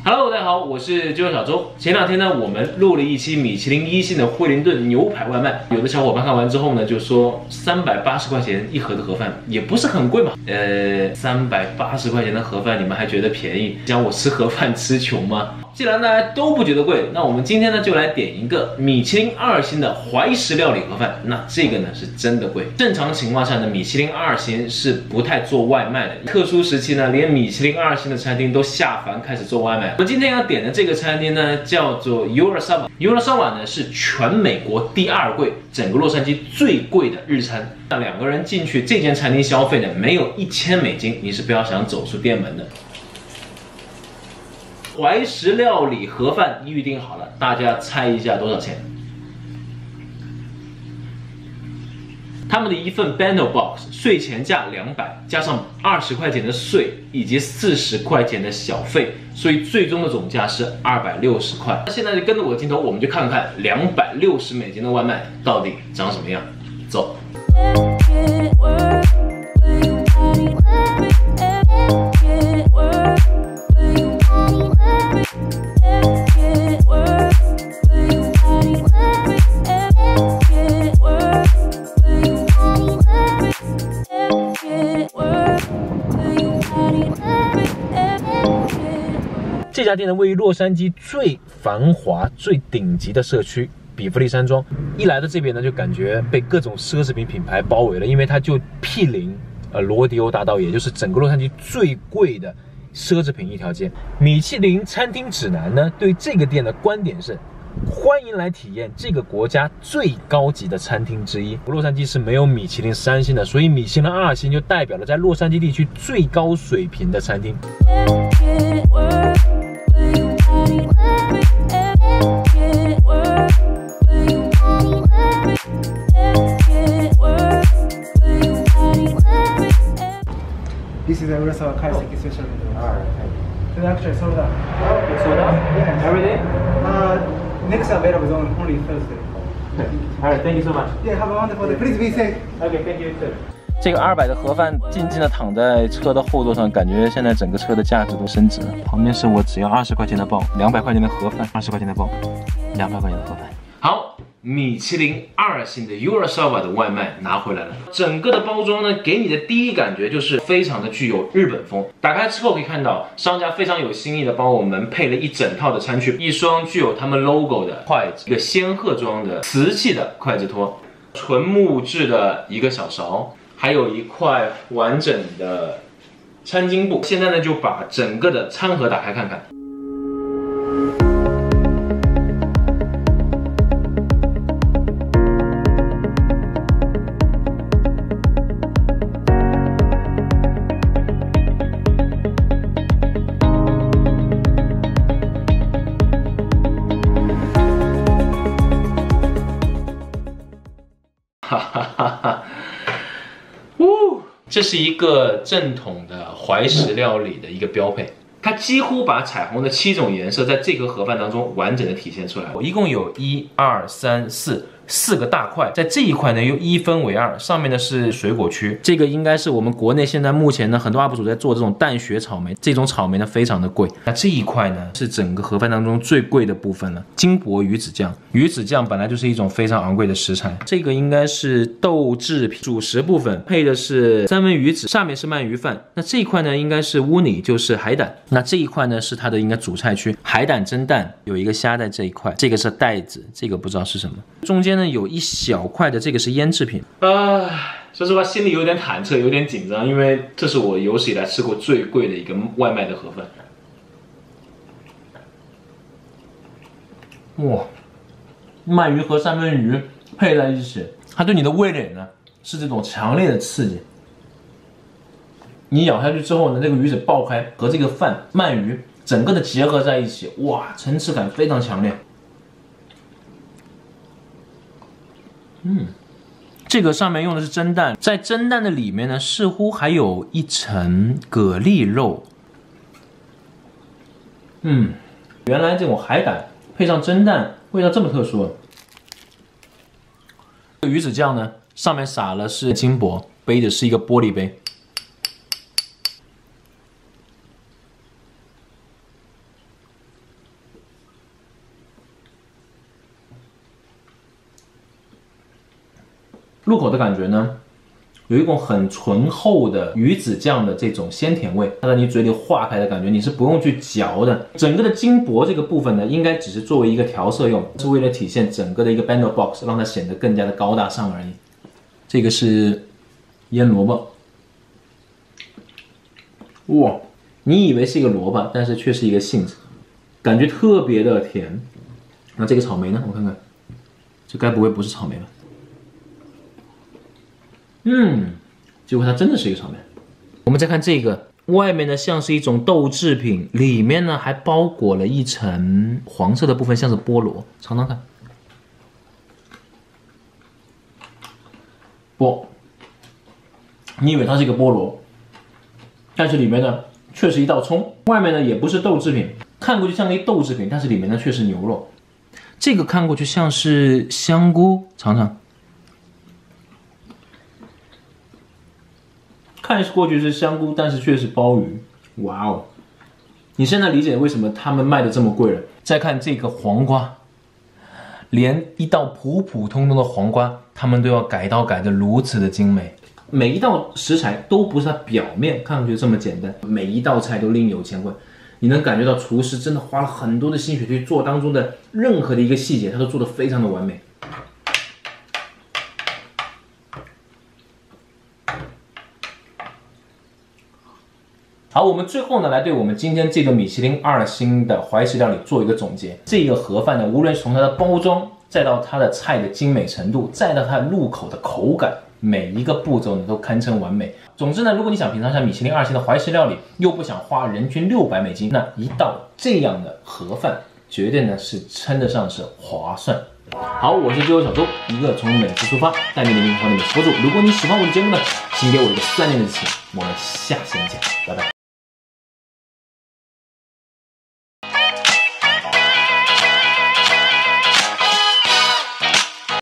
Hello， 大家好，我是周小周。前两天呢，我们录了一期米其林1星的惠灵顿牛排外卖。有的小伙伴看完之后呢，就说380块钱一盒的盒饭也不是很贵嘛。380块钱的盒饭，你们还觉得便宜？想我吃盒饭吃穷吗？既然大家都不觉得贵，那我们今天呢就来点一个米其林2星的怀石料理盒饭。那这个呢是真的贵。正常情况下呢，米其林2星是不太做外卖的。特殊时期呢，连米其林2星的餐厅都下凡开始做外卖。我们今天要点的这个餐厅呢，叫做 Urasawa。Urasawa 呢是全美国第2贵，整个洛杉矶最贵的日餐。那2个人进去这间餐厅消费呢，没有1000美金，你是不要想走出店门的。怀石料理盒饭预定好了，大家猜一下多少钱？他们的一份 Bento Box 税前价200，加上20块钱的税以及40块钱的小费，所以最终的总价是260块。那现在就跟着我的镜头，我们就看看260美金的外卖到底长什么样。走。这家店呢，位于洛杉矶最繁华、最顶级的社区比弗利山庄。一来到这边呢，就感觉被各种奢侈品品牌包围了，因为它就毗邻罗迪欧大道，也就是整个洛杉矶最贵的奢侈品一条街。米其林餐厅指南呢，对这个店的观点是：欢迎来体验这个国家最高级的餐厅之一。洛杉矶是没有米其林3星的，所以米其林2星就代表了在洛杉矶地区最高水平的餐厅。 This is a Urasawa Kaiseki special menu. Alright, It's actually sold out. it's sold out? Yeah. Every day? Next available is only Thursday. Alright, thank you so much. Yeah, have a wonderful day. Please be safe. Okay, thank you too. 这个200的盒饭静静的躺在车的后座上，感觉现在整个车的价值都升值了。旁边是我只要20块钱的包，200块钱的盒饭，20块钱的包，200块钱的盒饭。好，米其林2星的 Urasawa 的外卖拿回来了。整个的包装呢，给你的第一感觉就是非常的具有日本风。打开之后可以看到，商家非常有新意的帮我们配了一整套的餐具，一双具有他们 logo 的筷子，一个仙鹤装的瓷器的筷子托，纯木质的一个小勺。还有一块完整的餐巾布。现在呢，就把整个的餐盒打开看看。哈哈哈哈。这是一个正统的怀石料理的一个标配，它几乎把彩虹的7种颜色在这个盒饭当中完整的体现出来。我一共有1、2、3、4个大块，在这一块呢又一分为2，上面呢是水果区。这个应该是我们国内现在目前呢很多 UP 主在做这种淡雪草莓，这种草莓呢非常的贵。那这一块呢是整个盒饭当中最贵的部分了，金箔鱼子酱。鱼子酱本来就是一种非常昂贵的食材，这个应该是豆制品，主食部分配的是三文鱼子，下面是鳗鱼饭。那这一块呢应该是乌尼，就是海胆。那这一块呢是它的应该主菜区，海胆蒸蛋，有一个虾在这一块，这个是带子，这个不知道是什么。中间呢有一小块的这个是腌制品。说实话心里有点忐忑，有点紧张，因为这是我有史以来吃过最贵的一个外卖的盒饭。哇，鳗鱼和三文鱼配在一起，它对你的味蕾呢是这种强烈的刺激。你咬下去之后呢，这个鱼子爆开，和这个饭、鳗鱼整个的结合在一起，哇，层次感非常强烈。这个上面用的是蒸蛋，在蒸蛋的里面呢，似乎还有一层蛤蜊肉。原来这种海胆配上蒸蛋，味道这么特殊。鱼子酱呢，上面撒了是金箔，杯子是一个玻璃杯。 入口的感觉呢，有一种很醇厚的鱼子酱的这种鲜甜味，它在你嘴里化开的感觉，你是不用去嚼的。整个的金箔这个部分呢，应该只是作为一个调色用，是为了体现整个的一个 bento box， 让它显得更加的高大上而已。这个是腌萝卜，哇，你以为是一个萝卜，但是却是一个杏子，感觉特别的甜。那这个草莓呢？我看看，这该不会不是草莓吧？结果它真的是一个草莓。我们再看这个，外面呢像是一种豆制品，里面呢还包裹了一层黄色的部分，像是菠萝。尝尝看。不，你以为它是一个菠萝，但是里面呢却是一道葱。外面呢也不是豆制品，看过去像一豆制品，但是里面呢却是牛肉。这个看过去像是香菇，尝尝。看过去是香菇，但是却是鲍鱼。哇哦！你现在理解为什么他们卖的这么贵了。再看这个黄瓜，连一道普普通通的黄瓜，他们都要改刀改得如此的精美。每一道食材都不是它表面看上去这么简单，每一道菜都另有乾坤。你能感觉到厨师真的花了很多的心血去做当中的任何的一个细节，他都做得非常的完美。好，我们最后呢，来对我们今天这个米其林2星的怀石料理做一个总结。这个盒饭呢，无论是从它的包装，再到它的菜的精美程度，再到它入口的口感，每一个步骤呢都堪称完美。总之呢，如果你想品尝一下米其林2星的怀石料理，又不想花人均$600，那一道这样的盒饭，绝对呢是称得上是划算。好，我是最后小周，一个从美食出发，带你的灵魂的美食博主。如果你喜欢我的节目呢，请给我一个3连的支持。我们下期再见，拜拜。